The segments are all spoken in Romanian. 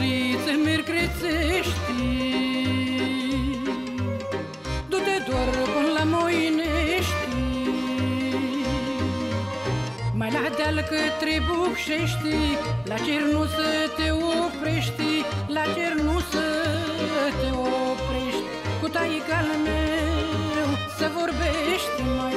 Măriță mercrețești, du-te doar până la Moinești, mai la deal către Bucșești, la cer nu să te oprești, la cer nu să te oprești, cu taică-al meu să vorbești mai.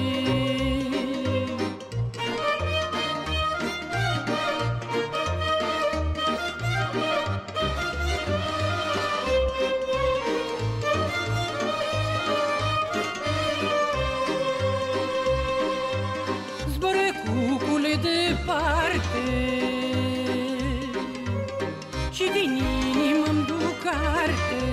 Cucule departe și din inimă-mi duc carte,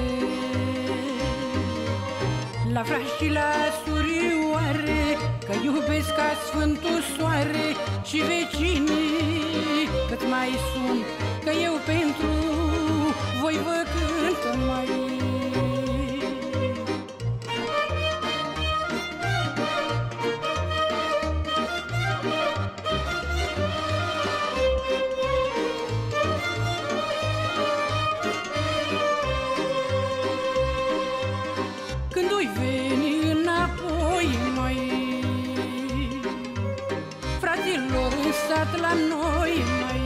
la frați și la surioare, că iubesc ca Sfântul Soare, și vecinii cât mai sunt, că eu pentru voi vă cânt mai. Când oi veni înapoi, mai fraților în sat la noi, mai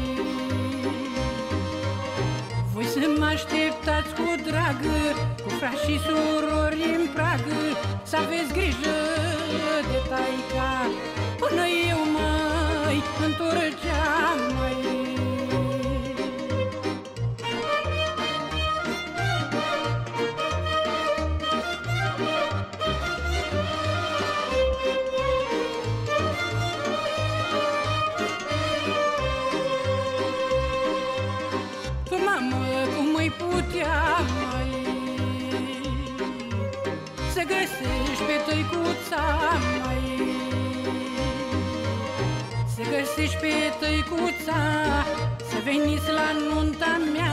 voi să mă așteptați cu drag, cu frați și surori în prag, să aveți grijă de taica până eu mai întorceam mai. Mamă, cum îi putea mai să găsești pe tăicuța mai, să găsești pe tăicuța, să veniți la nunta mea,